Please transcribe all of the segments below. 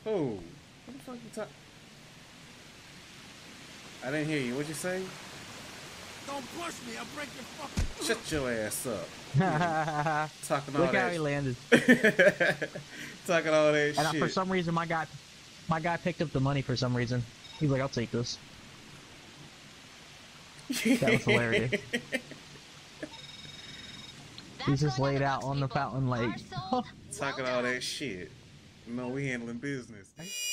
Oh, what the fuck you talk? I didn't hear you. What'd you say? Don't push me, I'll break your fucking... Shut your ass up. Talking all Look how that. he landed. Talking all that And shit. for some reason, my guy picked up the money for some reason. He's like, I'll take this. That was hilarious. He's just laid out on the fountain lake. Talking all that shit. No, we handling business.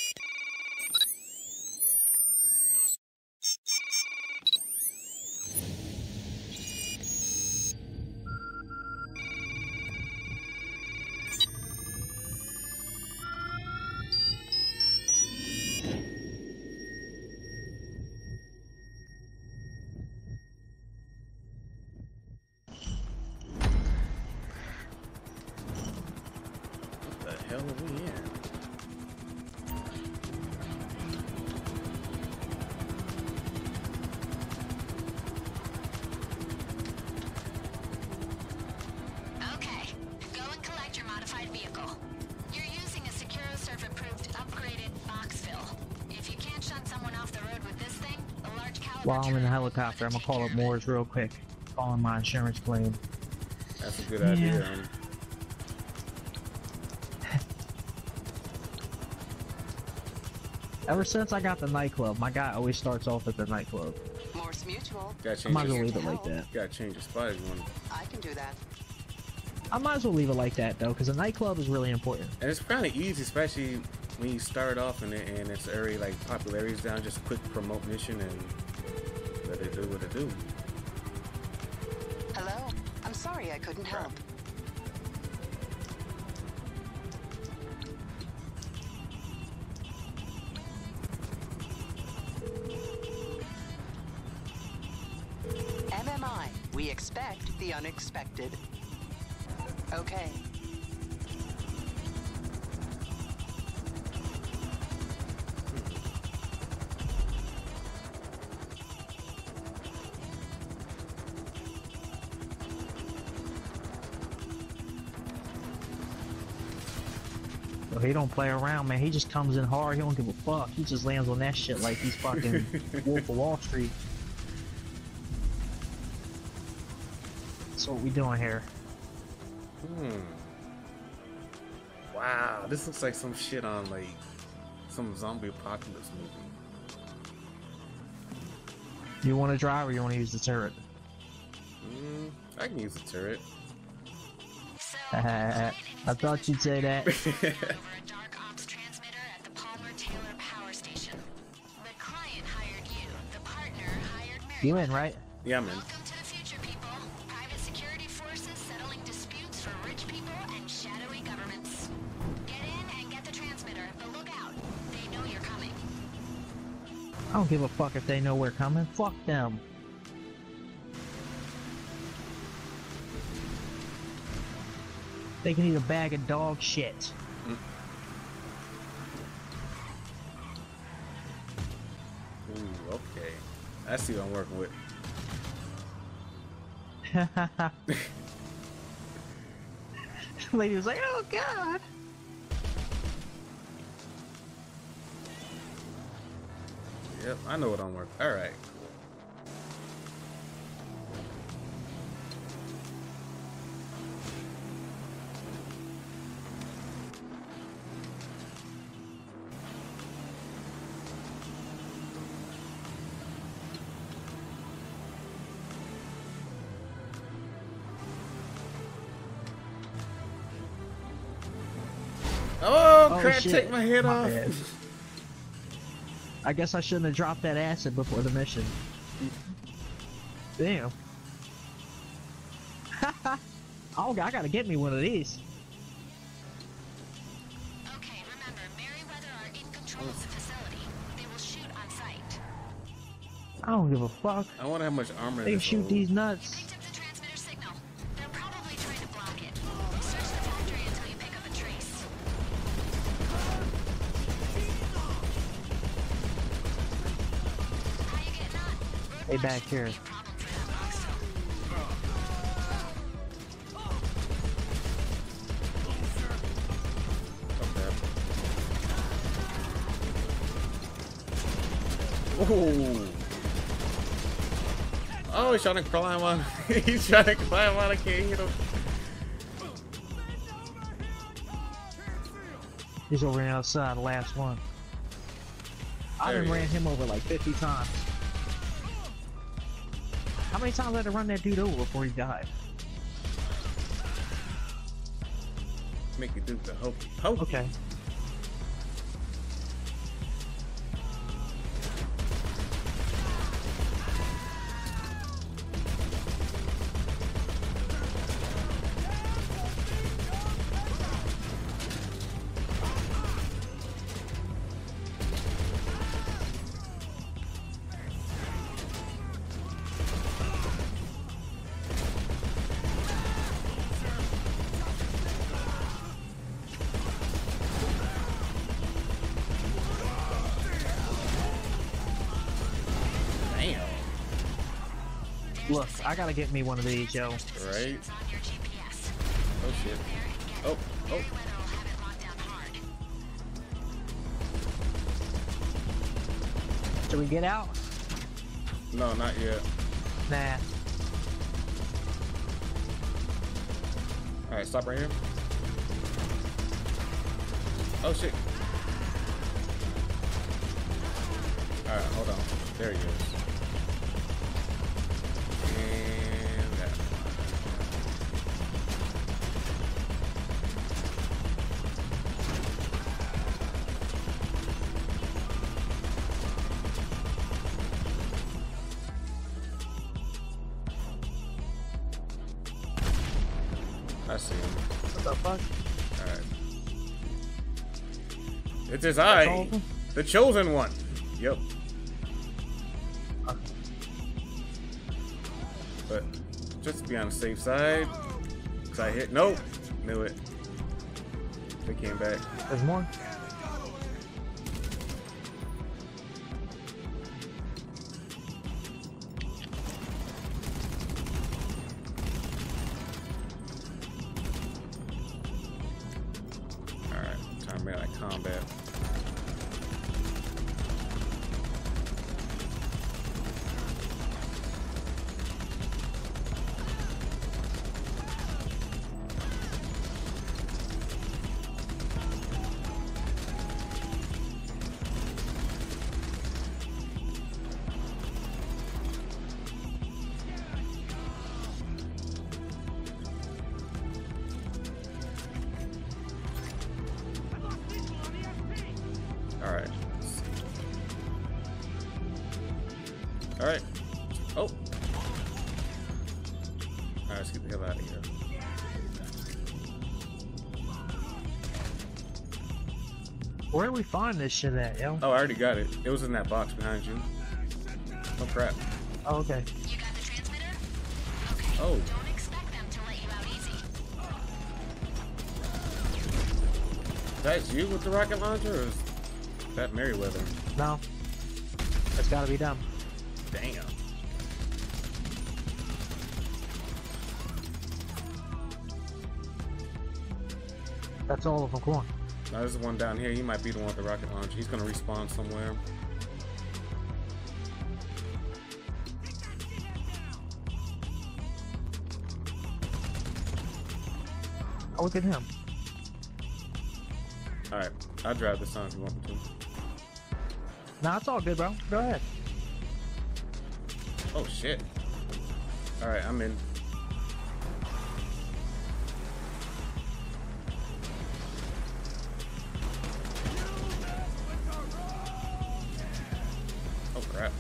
What the hell are we in? Okay, go and collect your modified vehicle. You're using a SecuroServe-approved, upgraded box fill. If you can't shut someone off the road with this thing, a large caliber... While I'm in the helicopter, I'm gonna call up Moore's real quick. Calling my insurance claim. That's a good idea. Ever since I got the nightclub, my guy always starts off at the nightclub. Morse Mutual. Gotta I might change as well your, leave it like that. gotta change your spot if you want. I can do that. I might as well leave it like that though, because the nightclub is really important. And it's kind of easy, especially when you start off and it's already like popularity's down. Just quick promote mission and let it do what it do. Hello? I'm sorry I couldn't help. MMI. We expect the unexpected. Okay. So he don't play around, man. He just comes in hard. He don't give a fuck. He just lands on that shit like he's fucking Wolf of Wall Street. So what we doing here? Wow, this looks like some shit on like some zombie apocalypse movie. You want to drive or you want to use the turret? I can use the turret. I thought you'd say that. over a dark ops transmitter at the Palmer Taylor Power Station. The client hired you. The partner hired Mary. You in, right? Yeah, man. Welcome to the future, people. Private security forces settling disputes for rich people and shadowy governments. Get in and get the transmitter, but look out. They know you're coming. I don't give a fuck if they know we're coming. Fuck them. They can eat a bag of dog shit. Ooh, okay. I see what I'm working with. Lady was like, oh god. Yep, I know what I'm working. All right. Oh, crap, shit. take my head My off. bad. I guess I shouldn't have dropped that acid before the mission. Damn. Oh, I gotta get me one of these. Okay, remember, Merryweather are in control of the facility. They will shoot on sight. I don't give a fuck. I wonder how much armor They this shoot holds. these nuts. Picked up the transmitter signal. They're probably trying to block it. Search the factory until you pick up a trace. How you getting on? Hey, back here. Be a problem for that box fill. Okay. Ooh. Oh, he's trying to climb on. He's trying to climb on. I can't hit him. He's over on the outside, the last one. I There done he ran is. him over like 50 times. How many times did I run that dude over before he died? Make you do the hokey pokey. Okay. Damn. Look, I gotta get me one of these, yo. Right. On your GPS. Oh shit. Oh. Oh. Weather will have it locked down hard. Should we get out? No, not yet. Nah. All right, stop right here. Oh shit. All right, hold on. There he is. And that. I see him. What the fuck? Alright. It is all I, of them? the chosen one. Yep. Okay. But just to be on the safe side, cause I hit. Nope. Knew it. They came back. There's more? Alright, time to be like combat. Alright. Alright. Oh. Alright, let's get the hell out of here. Where do we find this shit at, yo? Oh, I already got it. It was in that box behind you. Oh crap. Oh, okay. You got the transmitter? Okay. Oh. Don't expect them to let you out easy. That's you with the rocket launcher, or is that Merriweather? No. That's gotta be done. Damn. That's all of them. Come on. Now there's one down here. He might be the one with the rocket launcher. He's gonna respawn somewhere. Oh, look at him. Alright, I'll drive this on if you want me to. Nah, it's all good, bro. Go ahead. Oh shit. Alright, I'm in. Oh crap.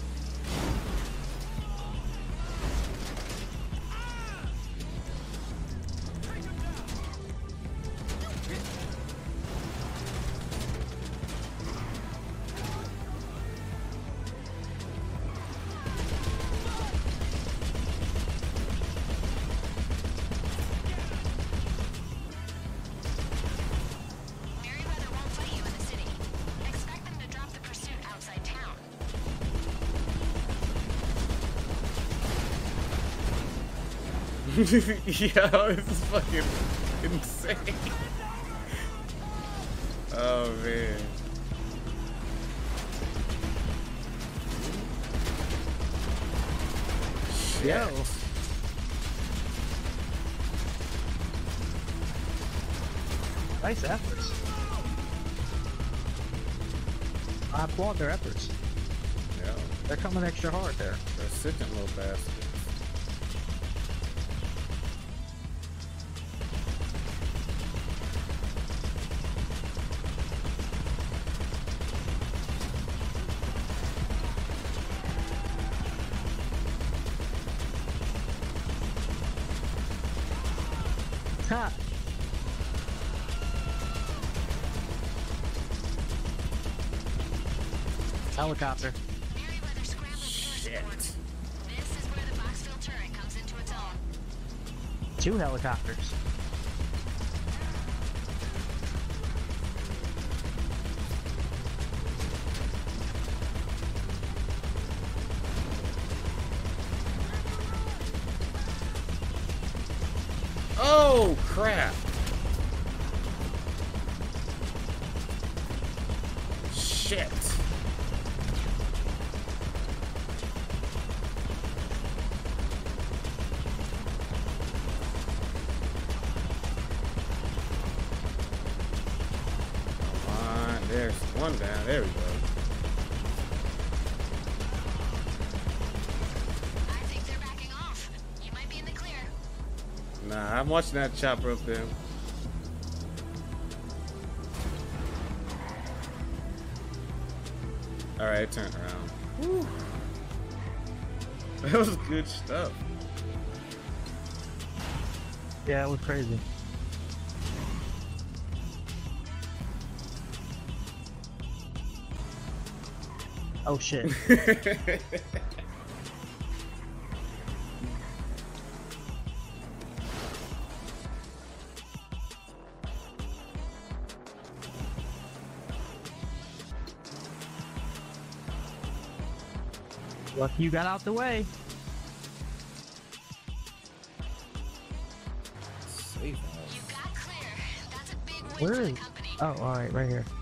Merryweather won't fight you in the city. Expect them to drop the pursuit outside town. Yo, this is fucking insane. Oh man. Yo. Nice efforts. I applaud their efforts. Yeah. They're coming extra hard there. Persistent little bastards. Ha! Helicopter. Merryweather scrambles air support. This is where the Boxville turret comes into its own. 2 helicopters. Oh crap! Shit! Come on, there's one down. There we go. I think they're backing off. You might be in the clear. Nah, I'm watching that chopper up there. Alright, turn around. Whew. That was good stuff. Yeah, it was crazy. Oh shit. Lucky you got out the way. Safe house. You got clear. That's a big win Where for is? the company. Oh, all right, right here.